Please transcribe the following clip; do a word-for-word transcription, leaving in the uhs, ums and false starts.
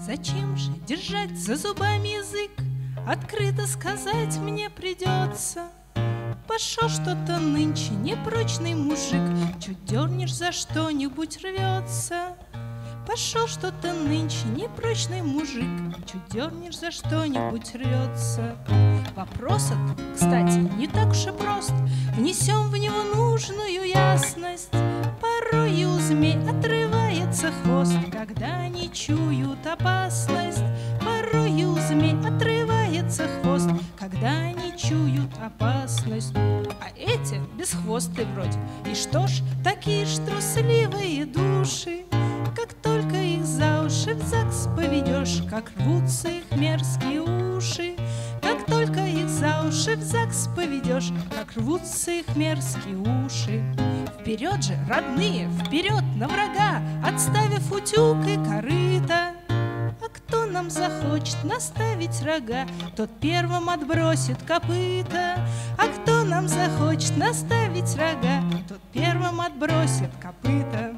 Зачем же держать за зубами язык? Открыто сказать мне придется. Пошел что-то нынче непрочный мужик, чуть дернешь, за что-нибудь рвется. Пошел что-то нынче непрочный мужик, чуть дернешь, за что-нибудь рвется. Вопрос этот, кстати, не так уж и прост. Внесем в него нужную ясность. Порой и у змей отрывается хвост, когда они чуют опасность. Порой и у змей отрывается хвост, когда они чуют опасность. А эти бесхвостые вроде. И что ж, такие ж трусливые души, как только их за уши в ЗАГС поведешь, как рвутся их мерзкие уши. Как только их за уши в ЗАГС поведешь, как рвутся их мерзкие уши. Вперед же, родные, вперед на врага, отставив утюг и корыто. А кто нам захочет наставить рога, тот первым отбросит копыта. А кто нам захочет наставить рога, тот первым отбросит копыта.